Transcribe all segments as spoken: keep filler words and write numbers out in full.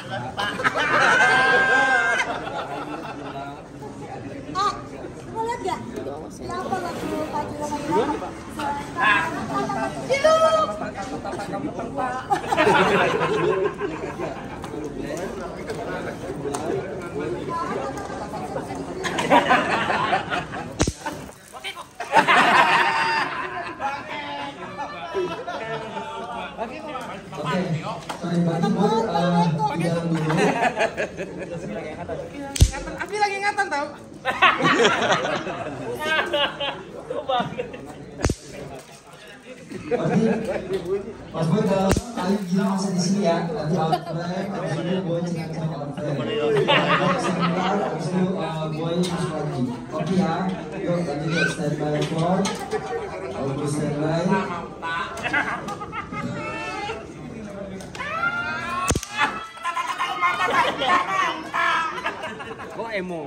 Ah, mau lihat gak? Siapa lagu Pak Juro Abi lagi ingatan tau. Mas Boy kalau kalian gila masa di sini ya, nanti outbreak, habis itu Boy cengak-cengak outbreak. Sebentar, habis itu Boy masuk lagi. Oke ya, yuk lanjut ya, standby for. Oke, standby. Kok emo?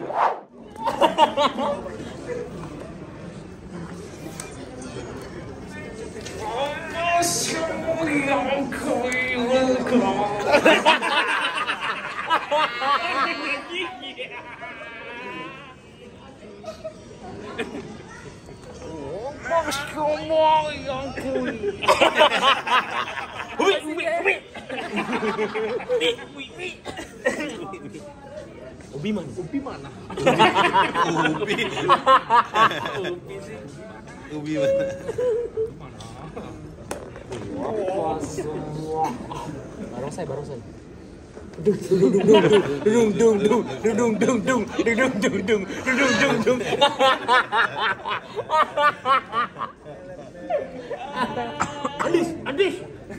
Ubi mana? Ubi mana? Ubi. Ubi sih. Ubi mana? Barong saya, barong saya. Dung dung dung dung dung dung dung dung dung dung dung dung dung dung. Andis, Andis.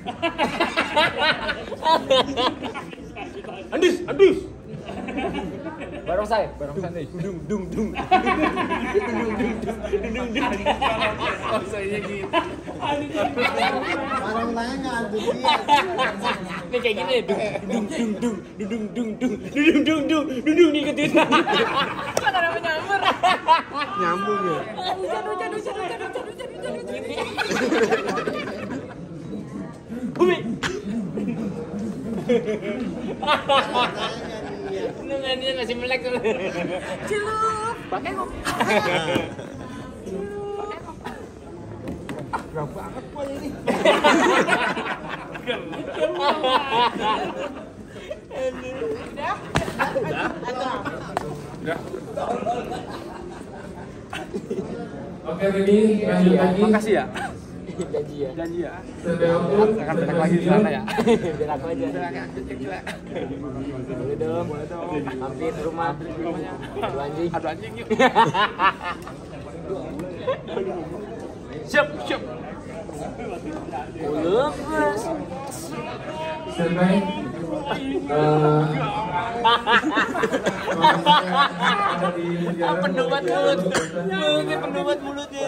Andis, Andis. Barong saya, barong saya nih. Dung dung dung. Dung dung dung dung. Oh, saya gitu. Barang tanya nggak ada dia. Ini kayak gini, dung dung dung dung dung dung dung dung dung dung dung ngikutin. Mana namanya nyamber? Nyambung ya. Hujan, hujan, hujan, hujan, hujan, hujan, hujan, hujan. Bumi. Nunggu dia masih melek tuh. Cilup. Pakai kok. Berapa banget poin ini? Udah? Udah? Udah. Oke, Bibi, lanjut lagi. Makasih ya. Janji ya. Janji ya. Sebelum akan datang lagi di sana ya. Biar aku aja. Boleh dong, boleh dong. Mampir di rumah. Aduh anjing. Aduh anjing yuk. Siap, siap. Uluk, Mas. standby. Pendobat mulut. Ini pendobat mulutnya.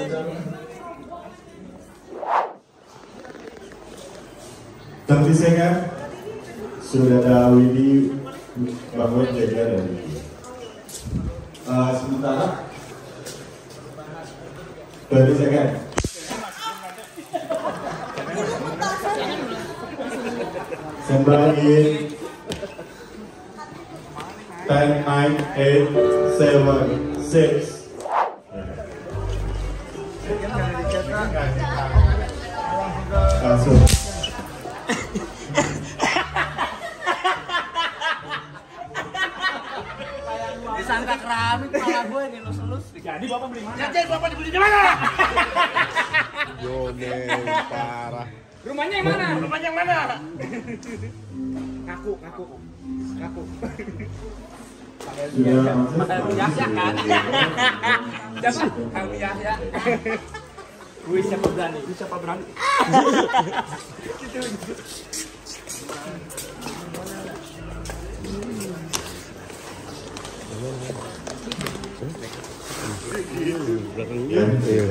Tapi saya kan sudah ada Widi bangun jaga dari uh, sementara berarti saya kan sembilan ten nine eight seven six langsung. Disangka keramik kepala gue ini lus-lus. Jadi bapak beli mana? Jajan bapak dibeli di mana? Yo men, parah. Rumahnya yang mana? Rumahnya yang mana? Ngaku, ngaku, ngaku. Kang Yahya kan? Siapa? Kang Yahya. Gue siapa berani? Gue siapa berani? Ya, iya.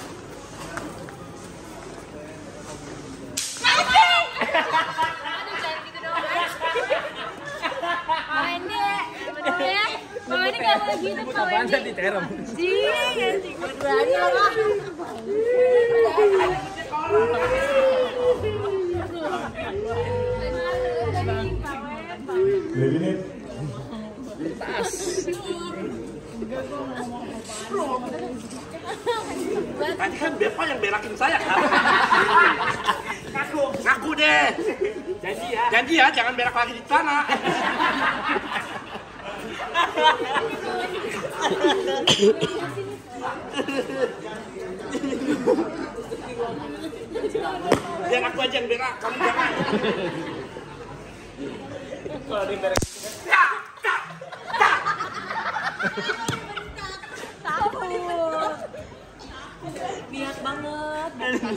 Bawaannya gak mau gitu, bawaannya di terem. Anjing, anjing, berani lah. minutes. Tadi kan Beva yang belakin saya kan? Ngaku, ngaku deh. Janji ya. Janji ya, jangan berak lagi di sana. Biar aku aja yang berak, kamu jangan. Kalau dia berak. Niat banget.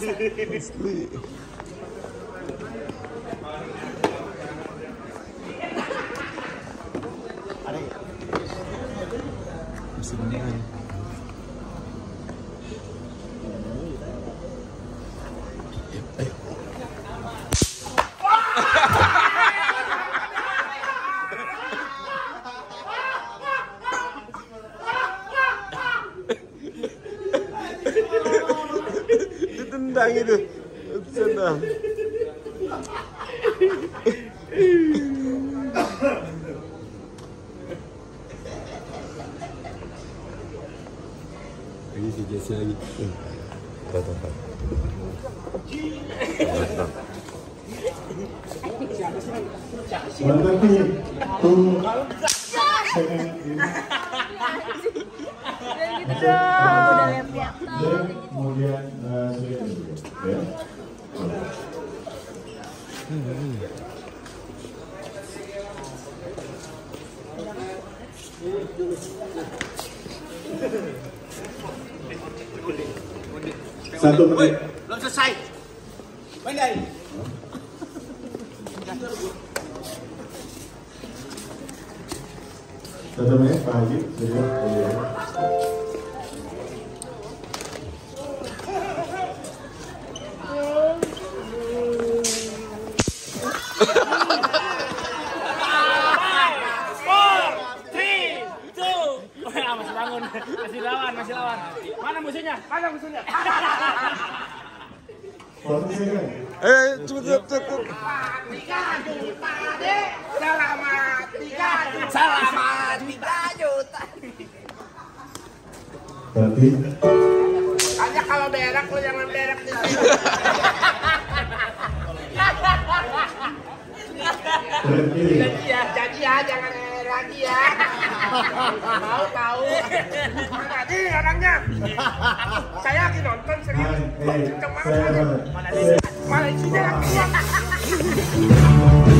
Ditendang itu. Ditendang. Ini si Jesse lagi. Tatap. Tatap. One thirty, two second in. Udah lihat-lihat. Dan kemudian uh, sudah ya. Satu menit. Belum selesai. Main lagi. Satu menit Pak Haji sudah. Ya. Masih bangun, masih lawan, masih lawan. Mana musuhnya? Mana musuhnya? forty second. Eh, cepet cepet cepet. Tiga juta deh, selamat tiga juta, selamat tiga juta. Berarti Hanya kalau berak lu jangan berak di sini. berhenti. Janji ya, janji ya, jangan lagi ya. Tahu tahu. Mana nih orangnya? Saya lagi nonton serius. Nine, eight, Kemana? seven, Mana six, Mana isinya? five,